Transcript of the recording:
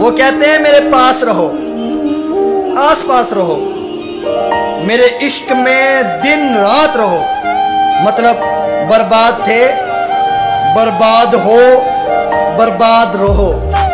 वो कहते हैं मेरे पास रहो, आस पास रहो, मेरे इश्क में दिन रात रहो। मतलब बर्बाद थे, बर्बाद हो, बर्बाद रहो।